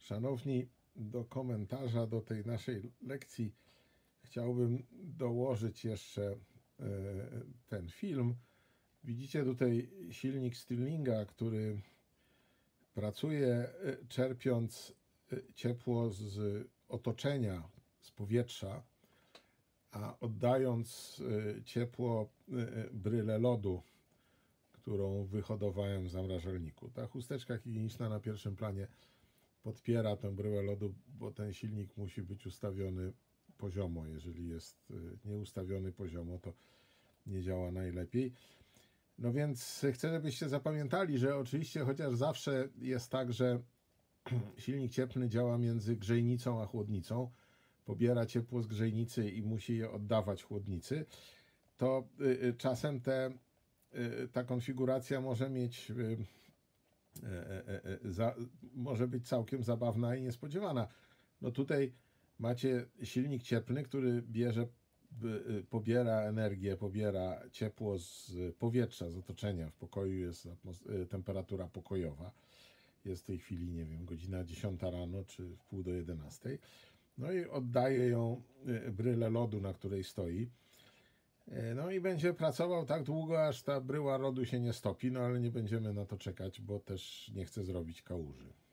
Szanowni, do komentarza do tej naszej lekcji chciałbym dołożyć jeszcze ten film. Widzicie tutaj silnik Stirlinga, który pracuje czerpiąc ciepło z otoczenia, z powietrza, a oddając ciepło bryle lodu, którą wyhodowałem w zamrażalniku. Ta chusteczka higieniczna na pierwszym planie podpiera tę bryłę lodu, bo ten silnik musi być ustawiony poziomo. Jeżeli jest nieustawiony poziomo, to nie działa najlepiej. No więc chcę, żebyście zapamiętali, że oczywiście chociaż zawsze jest tak, że silnik cieplny działa między grzejnicą a chłodnicą, pobiera ciepło z grzejnicy i musi je oddawać chłodnicy, to czasem ta konfiguracja może mieć może być całkiem zabawna i niespodziewana. No tutaj macie silnik cieplny, który pobiera energię, pobiera ciepło z powietrza, z otoczenia. W pokoju jest temperatura pokojowa. Jest w tej chwili, nie wiem, godzina 10 rano czy w pół do 11. No i oddaje ją brylę lodu, na której stoi. No i będzie pracował tak długo, aż ta bryła lodu się nie stopi, no ale nie będziemy na to czekać, bo też nie chcę zrobić kałuży.